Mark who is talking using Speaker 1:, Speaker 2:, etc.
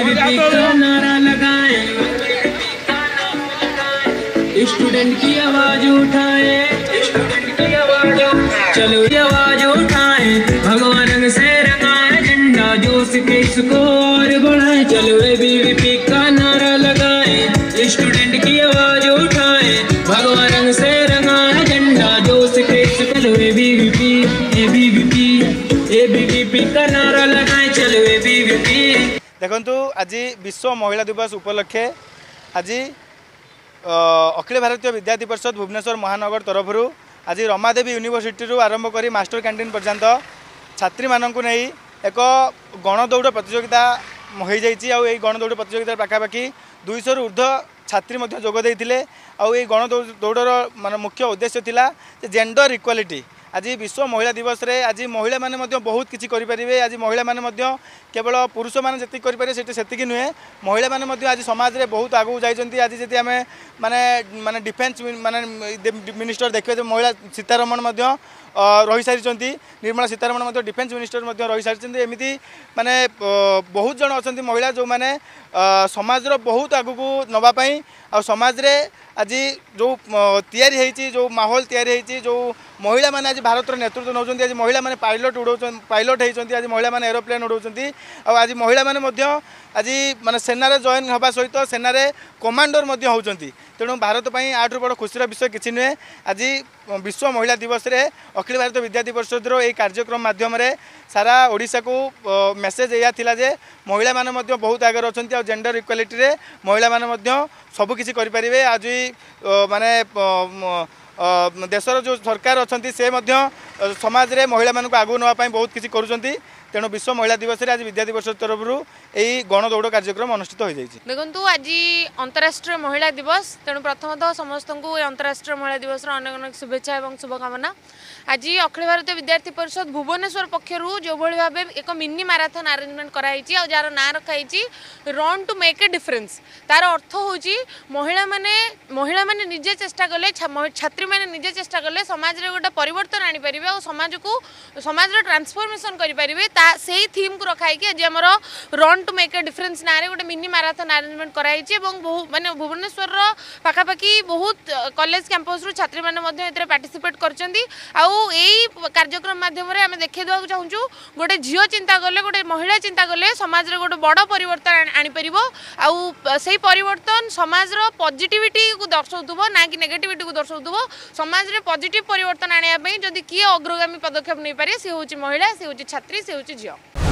Speaker 1: BVP का नारा लगाए, स्टूडेंट की आवाज उठाए, चलो आवाज उठाए, भगवा रंग से रंगाए झंडा, जोश के इसको और बढ़ाए, चलो बीवीपी का नारा लगाए, स्टूडेंट की आवाज उठाए, भगवा रंग से रंगाए झंडा, जोश के इसको, चलो बीवीपी एबीवीपी एबीवीपी का नारा लगाए, चलो बीवीपी।
Speaker 2: देखंतु आज विश्व महिला दिवस उपलक्षे आज अखिल भारतीय विद्यार्थी परिषद भुवनेश्वर महानगर तरफ आज रमादेवी यूनिवर्सिटी आरंभ कर मास्टर कैंटीन पर्यंत छात्री मानक नहीं एक गणदौड़ प्रतियोगिता हो जाए। गणदौड़ प्रतियोगिता पाखापाखि 200 ऊर्ध्व छात्री जोगदे गणदौड़ मान मुख्य उद्देश्य थिला जेंडर इक्वालिटी। आज विश्व महिला दिवस रे आज महिला माने बहुत किसी करें। आज महिला माने केवल पुरुष मैंने जी करें से नुहे, महिला माने आज समाज रे बहुत आगू जाइछन्ती। आज जदि आम माने माने डिफेन्स माने मिनिस्टर देखिए महिला सीतारमण रही सारी, निर्मला सीतारमण डिफेन्स मिनिस्टर रही सारी। एमती माने बहुत जन अच्छा महिला जो मैंने समाज बहुत आगू को नवापाई आ समाज रे आज जो तैयारी होती जो माहौल तैयारी जो महिला माने आज भारत नेतृत्व नौ। आज महिला माने पायलट होती, आज महिला माने एरोप्लेन उड़ाउछन्ती। आज महिला माने आज माने सेना जॉइन होगा सहित सेना कमांडर होती। तेणु भारत पर आठू बड़ खुशीर विषय किसी नुहे। आज विश्व महिला दिवस रे अखिल भारतीय विद्यार्थी परिषद कार्यक्रम माध्यम सारा ओडिशा को मेसेज या थिला जे महिला माने बहुत आगे अच्छा, जेंडर इक्वालिटी रे महिला माने सबकिछि करें। आज माने देशर जो सरकार अच्छा से समाज रे महिला मानक आगू नापी बहुत किसी करुँच। तेणु विश्व महिला दिवस रे आज विद्यार्थी परिषद तरफ यही गणदौड़ कार्यक्रम अनुष्ठित हो जाए।
Speaker 3: देखु आज अंतर्राष्ट्रीय महिला दिवस, तेणु प्रथमतः समस्त को अंतर्राष्ट्रीय महिला दिवस अनेक अनेक शुभेच्छा और शुभकामना। आज अखिल भारतीय विद्यार्थी परिषद भुवनेश्वर पक्षर जो भाव एक मिनी मैराथन आरेंजमेंट कराई जार ना रखाई run to make a difference. तार अर्थ हूँ महिला माने निजे चेष्टा कले, छात्री मैंने निजे चेष्टा कले समाज रे गोटे परिवर्तन आनीपर और समाज को समाज ट्रांसफॉर्मेशन करें। से थीम को रखाई आज आम run to make a difference ना गोटे मिनी मैराथन आरेंजमेंट कराई माने भुवनेश्वर पाखापाखि बहुत कॉलेज कैंपस रु छात्री मैंने पार्टिसिपेट करछन्ती। कार्यक्रम माध्यम आम देखा चाहूँ गोटे झील चिंता कले गोटे महिला चिंता कले समाज रे गोटे बड़ परिवर्तन आनीपर से परिवर्तन समाज पॉजिटिविटी को दर्शाउथुबो ना कि नेगेटिविटी को दर्शाउथुबो। समाज रे पॉजिटिव परिवर्तन आनिया पई जदि किए अग्रगामी पदक्षेप नहीं पारे से होची महिला, से होची छात्री, से होची झील।